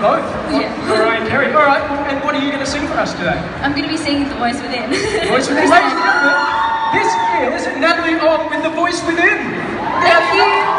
both. Yeah. Mariah Carey. All right, and what are you going to sing for us today? I'm going to be singing The Voice Within. Voice Within. Ladies and gentlemen, this is Natalie Ott with The Voice Within. Thank you.